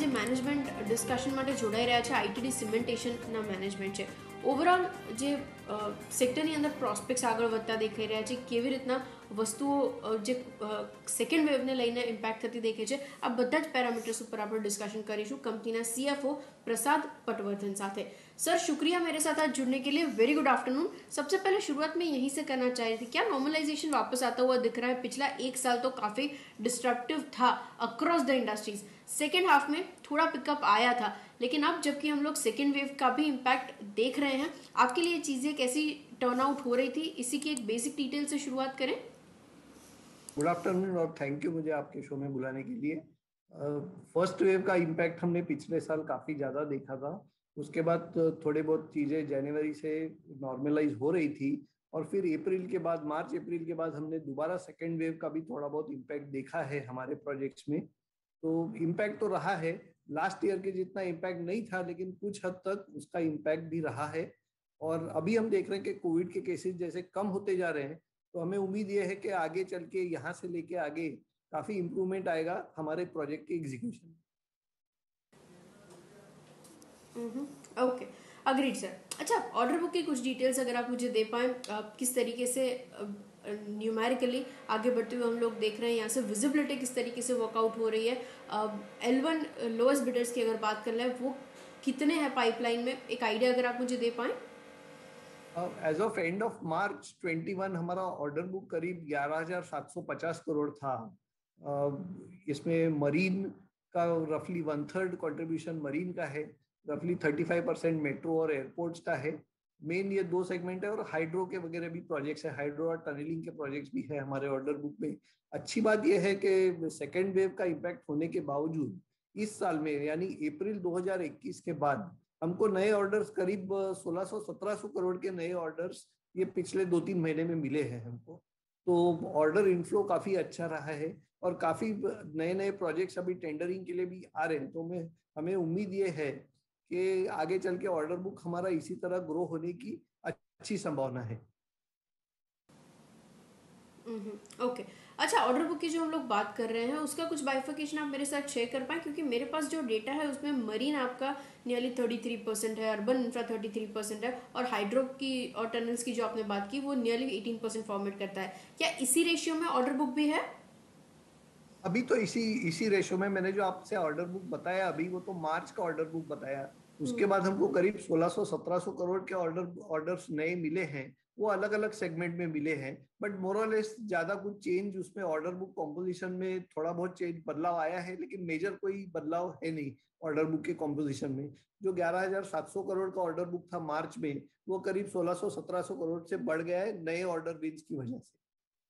Management discussion માટે જોડાઈ રહ્યા છે આઈટીડી સિમેન્ટેશનના મેનેજમેન્ટ છે. ઓવરઓલ જે સેક્ટરની અંદર પ્રોસ્પેક્ટ્સ આગળ વધતા દેખાઈ રહ્યા છે, કેવી રીતના વસ્તુઓ જે સેકન્ડ વેવને લઈને ઇમ્પેક્ટ થતી દેખાય છે, આ બધા જ પેરામીટર્સ ઉપર આપણે ડિસ્कशन કરીશું कंपनी सीएफओ प्रसाद पटवर्धन साथ. सर शुक्रिया मेरे साथ आज जुड़ने के लिए. Very good afternoon. सबसे पहले शुरुआत में यहीं से करना चाह रही थी, क्या नॉर्मलाइजेशन वापस आता हुआ दिख रहा है? पिछला एक साल तो काफ़ी डिस्ट्रप्टिव था across the industries. Second half में थोड़ा पिकअप आया था, लेकिन अब जबकि हम लोग सेकेंड वेव का भी इम्पैक्ट देख रहे हैं, आपके लिए चीज़ें कैसी टर्न आउट हो रही थी, इसी की एक बेसिक डिटेल से शुरुआत करें. गुड आफ्टरनून और थैंक यू मुझे आपके शो में बुलाने के लिए. फर्स्ट वेव का इम्पैक्ट हमने पिछले साल काफ़ी ज़्यादा देखा था. उसके बाद थोड़े बहुत चीज़ें जनवरी से नॉर्मलाइज हो रही थी और फिर अप्रैल के बाद मार्च अप्रैल के बाद हमने दोबारा सेकेंड वेव का भी थोड़ा बहुत इम्पैक्ट देखा है हमारे प्रोजेक्ट्स में. तो इम्पैक्ट तो रहा है, लास्ट ईयर के जितना इम्पैक्ट नहीं था, लेकिन कुछ हद तक उसका इम्पैक्ट भी रहा है. और अभी हम देख रहे हैं कि कोविड के केसेस जैसे कम होते जा रहे हैं, तो हमें उम्मीद ये है कि आगे चल के यहाँ से लेके आगे काफ़ी इम्प्रूवमेंट आएगा हमारे प्रोजेक्ट के एग्जीक्यूशन. Okay, agreed sir. अच्छा, ऑर्डर बुक की कुछ डिटेल्स अगर आप मुझे दे पाएँ, किस तरीके से न्यूमेरिकली आगे बढ़ते हुए हम लोग देख रहे हैं, यहाँ से विजिबिलिटी किस तरीके से वर्कआउट हो रही है. L1 लोएस्ट बिडर्स की अगर बात कर लें, वो कितने हैं पाइपलाइन में, एक आइडिया अगर आप मुझे दे पाएँ. As of end of March 21 हमारा ऑर्डर बुक करीब 11,750 करोड़ था. इसमें मरीन का रफली 1/3 कंट्रीब्यूशन मरीन का है, रफली 35% मेट्रो और एयरपोर्ट्स का है. मेन ये दो सेगमेंट है और हाइड्रो के वगैरह भी प्रोजेक्ट्स है, हाइड्रो और टनलिंग के प्रोजेक्ट्स भी है हमारे ऑर्डर बुक में. अच्छी बात यह है कि सेकेंड वेव का इम्पैक्ट होने के बावजूद इस साल में यानी अप्रैल 2021 के बाद हमको नए ऑर्डर्स करीब 1600-1700 करोड़ के नए ऑर्डर्स ये पिछले 2-3 महीने में मिले हैं हमको. तो ऑर्डर इनफ्लो काफ़ी अच्छा रहा है और काफ़ी नए नए प्रोजेक्ट्स अभी टेंडरिंग के लिए भी आ रहे हैं. तो हमें उम्मीद ये है कि आगे चल के ऑर्डर बुक हमारा इसी तरह ग्रो होने की अच्छी संभावना है. ओके. अच्छा, ऑर्डर बुक की जो हम लोग बात कर रहे हैं, उसका कुछ बाइफिकेशन आप मेरे साथ शेयर कर पाएँ, क्योंकि मेरे पास जो डेटा है उसमें मरीन आपका नियरली 33% है, अर्बन इंफ्रा 33% है, और हाइड्रो की और टनल्स की जो आपने बात की वो नियरली 18% फॉर्मेट करता है. क्या इसी रेशियो में ऑर्डर बुक भी है? अभी तो इसी रेशो में मैंने जो आपसे ऑर्डर बुक बताया अभी, वो तो मार्च का ऑर्डर बुक बताया. उसके बाद हमको करीब 1600-1700 करोड़ के ऑर्डर्स नए मिले हैं. वो अलग अलग सेगमेंट में मिले हैं, बट मोरलेस ज्यादा कुछ चेंज उसमें ऑर्डर बुक कॉम्पोजिशन में थोड़ा बहुत चेंज बदलाव आया है, लेकिन मेजर कोई बदलाव है नहीं ऑर्डर बुक के कॉम्पोजिशन में. जो 11,700 करोड़ का ऑर्डर बुक था मार्च में, वो करीब 1600-1700 करोड़ से बढ़ गया है नए ऑर्डर विन्स की वजह से.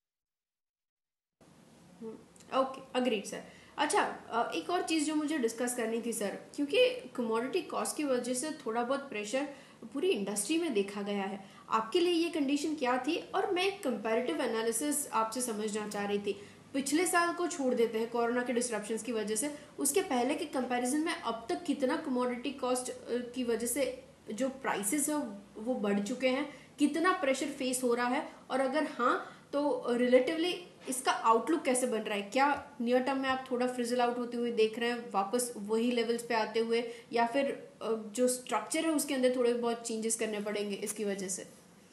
Okay, agreed sir. अच्छा, एक और चीज़ जो मुझे डिस्कस करनी थी सर, क्योंकि कमोडिटी कॉस्ट की वजह से थोड़ा बहुत प्रेशर पूरी इंडस्ट्री में देखा गया है. आपके लिए ये कंडीशन क्या थी? और मैं एक कंपैरेटिव एनालिसिस आपसे समझना चाह रही थी. पिछले साल को छोड़ देते हैं कोरोना के डिस्ट्रप्शंस की वजह से, उसके पहले के कंपैरिजन में अब तक कितना कमोडिटी कॉस्ट की वजह से जो प्राइसेस है वो बढ़ चुके हैं, कितना प्रेशर फेस हो रहा है, और अगर हाँ तो रिलेटिवली इसका आउटलुक कैसे बन रहा है? क्या नियर टर्म में आप थोड़ा फ्रिजल आउट होते हुए देख रहे हैं, वापस वही लेवल्स पे आते हुए, या फिर जो स्ट्रक्चर है उसके अंदर थोड़े बहुत चेंजेस करने पड़ेंगे इसकी वजह से?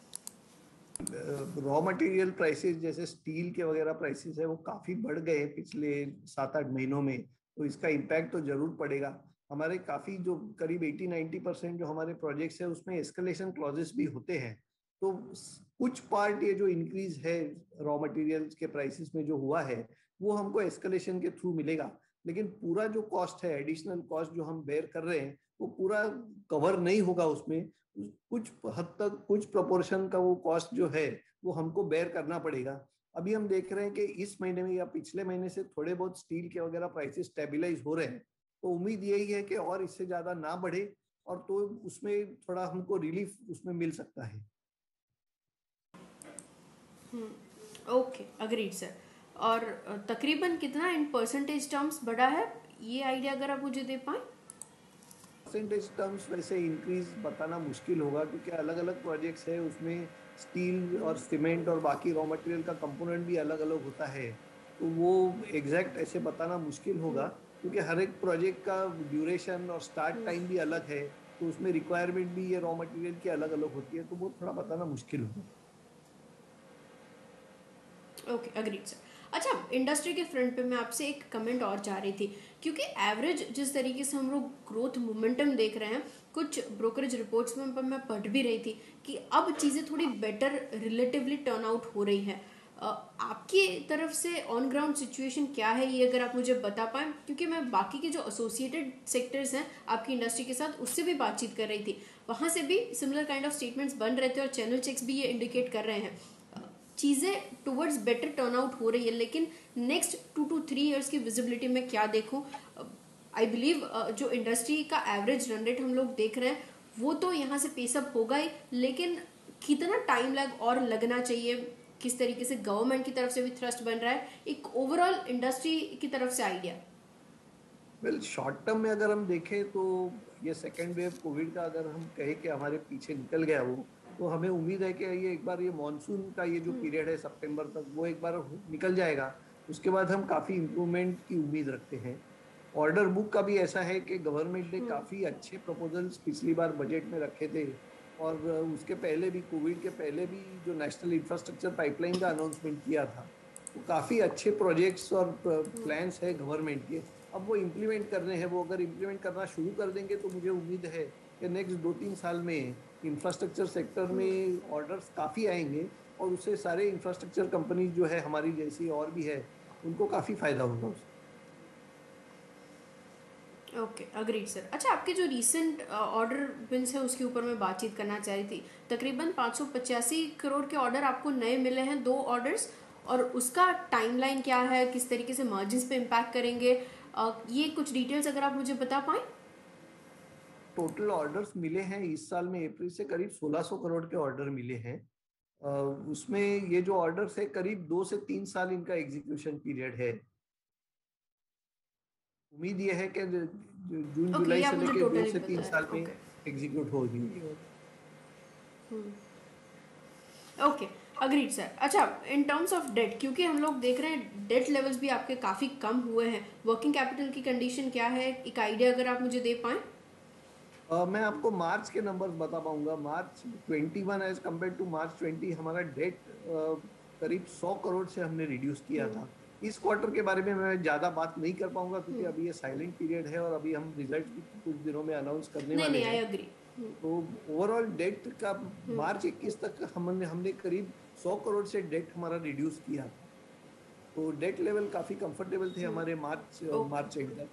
रॉ मटेरियल प्राइसेस जैसे स्टील के वगैरह प्राइसेस है वो काफ़ी बढ़ गए पिछले 7-8 महीनों में. तो इसका इम्पैक्ट तो जरूर पड़ेगा. हमारे काफ़ी जो करीब 80-90% जो हमारे प्रोजेक्ट्स है उसमें एस्केलेशन क्लॉजेस भी होते हैं. तो कुछ पार्ट ये जो इंक्रीज है रॉ मटेरियल्स के प्राइसेस में जो हुआ है वो हमको एस्केलेशन के थ्रू मिलेगा, लेकिन पूरा जो कॉस्ट है, एडिशनल कॉस्ट जो हम बेयर कर रहे हैं, वो पूरा कवर नहीं होगा उसमें. कुछ हद तक कुछ प्रोपोर्शन का वो कॉस्ट जो है वो हमको बेयर करना पड़ेगा. अभी हम देख रहे हैं कि इस महीने में या पिछले महीने से थोड़े बहुत स्टील के वगैरह प्राइसेस स्टेबलाइज हो रहे हैं. तो उम्मीद यही है कि और इससे ज्यादा ना बढ़े, और तो उसमें थोड़ा हमको रिलीफ उसमें मिल सकता है. Okay, agreed sir. और तकरीबन कितना इन परसेंटेज टर्म्स बढ़ा है, ये आइडिया अगर आप मुझे दे पाएँ. परसेंटेज टर्म्स वैसे इंक्रीज बताना मुश्किल होगा, क्योंकि अलग अलग प्रोजेक्ट्स है, उसमें स्टील और सीमेंट और बाकी रॉ मटेरियल का कंपोनेंट भी अलग अलग होता है. तो वो एग्जैक्ट ऐसे बताना मुश्किल होगा, क्योंकि हर एक प्रोजेक्ट का ड्यूरेशन और स्टार्ट टाइम भी अलग है, तो उसमें रिक्वायरमेंट भी ये रॉ मटेरियल की अलग अलग होती है, तो वो थोड़ा बताना मुश्किल होगा। Okay, agreed sir. अच्छा, इंडस्ट्री के फ्रंट पे मैं आपसे एक कमेंट और चाह रही थी, क्योंकि एवरेज जिस तरीके से हम लोग ग्रोथ मोमेंटम देख रहे हैं, कुछ ब्रोकरेज रिपोर्ट्स में पर मैं पढ़ भी रही थी कि अब चीज़ें थोड़ी बेटर रिलेटिवली टर्न आउट हो रही हैं। आपकी तरफ से ऑन ग्राउंड सिचुएशन क्या है, ये अगर आप मुझे बता पाएँ, क्योंकि मैं बाकी के जो एसोसिएटेड सेक्टर्स हैं आपकी इंडस्ट्री के साथ, उससे भी बातचीत कर रही थी। वहाँ से भी सिमिलर काइंड ऑफ स्टेटमेंट्स बन रहे थे और चैनल चेक्स भी ये इंडिकेट कर रहे हैं चीज़ें टुवर्ड्स बेटर टर्न आउट हो रही है। लेकिन नेक्स्ट 2 to 3 years की विजिबिलिटी में क्या देखूं, आई बिलीव जो इंडस्ट्री का एवरेज रन रेट हम लोग देख रहे हैं वो तो यहाँ से पेसअप होगा ही, लेकिन कितना टाइम लैग और लगना चाहिए, किस तरीके से गवर्नमेंट की तरफ से भी थ्रस्ट बन रहा है, एक ओवरऑल इंडस्ट्री की तरफ से आइडिया। वेल, शॉर्ट टर्म में अगर हम देखें तो ये सेकेंड वेव कोविड का अगर हम कहें कि हमारे पीछे निकल गया वो, तो हमें उम्मीद है कि ये एक बार ये मॉनसून का ये जो पीरियड है सितंबर तक, वो एक बार निकल जाएगा। उसके बाद हम काफ़ी इम्प्रूवमेंट की उम्मीद रखते हैं। ऑर्डर बुक का भी ऐसा है कि गवर्नमेंट ने काफ़ी अच्छे प्रपोजल्स पिछली बार बजट में रखे थे, और उसके पहले भी, कोविड के पहले भी, जो नेशनल इंफ्रास्ट्रक्चर पाइपलाइन का अनाउंसमेंट किया था, तो काफ़ी अच्छे प्रोजेक्ट्स और प्लान्स है गवर्नमेंट के। अब वो इम्प्लीमेंट करने हैं, वो अगर इम्प्लीमेंट करना शुरू कर देंगे तो मुझे उम्मीद है कि नेक्स्ट 2-3 साल में इंफ्रास्ट्रक्चर सेक्टर में ऑर्डर्स काफ़ी आएंगे, और उससे सारे इंफ्रास्ट्रक्चर कंपनीज जो है हमारी जैसी और भी है, उनको काफ़ी फायदा होगा उससे। Okay, agreed sir. अच्छा, आपके जो रीसेंट ऑर्डर बिन्स है उसके ऊपर मैं बातचीत करना चाह रही थी। तकरीबन 585 करोड़ के ऑर्डर आपको नए मिले हैं, 2 ऑर्डर्स, और उसका टाइमलाइन क्या है, किस तरीके से मार्जिन्स पे इम्पैक्ट करेंगे, ये कुछ डिटेल्स अगर आप मुझे बता पाएँ। टोटल ऑर्डर्स मिले हैं इस साल में अप्रैल से करीब 1600 करोड़ के ऑर्डर मिले हैं। अ, उसमें ये जो ऑर्डर्स है करीब 2 से 3 साल इनका एग्जीक्यूशन पीरियड है। उम्मीद ये है कि जून ओके, ये जुलाई आप से मुझे लेके दो टोटली से तीन बताएं। साल में ओके। एग्जीक्यूट होगी ये order। Okay, agreed sir. अच्छा, इन टर्म्स ऑफ डेट, क्योंकि हम लोग देख रहे हैं डेट लेवल्स भी आपके काफ़ी कम हुए हैं, वर्किंग कैपिटल की कंडीशन क्या है, एक आइडिया अगर आप मुझे दे पाएँ। मैं आपको मार्च के नंबर्स बता पाऊंगा। March 21 as compared to March 20 हमारा डेट करीब 100 करोड़ से हमने रिड्यूस किया था। इस क्वार्टर के बारे में मैं ज़्यादा बात नहीं कर पाऊंगा, क्योंकि अभी ये साइलेंट पीरियड है और अभी हम रिजल्ट भी कुछ दिनों में अनाउंस करने नहीं वाले नहीं, आई हैं। अग्री। तो ओवरऑल डेट का मार्च 21 तक हमने करीब 100 करोड़ से डेट हमारा रिड्यूस किया था। तो डेट लेवल काफ़ी कंफर्टेबल थे हमारे मार्च ओके। मार्च एंड तक।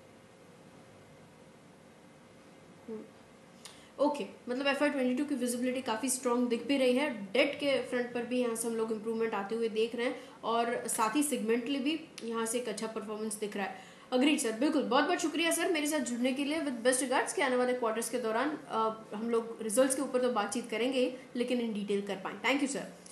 ओके, मतलब FY 22 की विजिबिलिटी काफ़ी स्ट्रॉन्ग दिख भी रही है, डेट के फ्रंट पर भी यहाँ से हम लोग इम्प्रूवमेंट आते हुए देख रहे हैं, और साथ ही सेगमेंटली भी यहाँ से एक अच्छा परफॉर्मेंस दिख रहा है। अग्रीड सर, बिल्कुल। बहुत बहुत शुक्रिया सर मेरे साथ जुड़ने के लिए। विद बेस्ट रिगार्ड्स कि आने वाले क्वार्टर्स के दौरान हम लोग रिजल्ट्स के ऊपर तो बातचीत करेंगे ही, लेकिन इन डिटेल कर पाएँ। Thank you sir.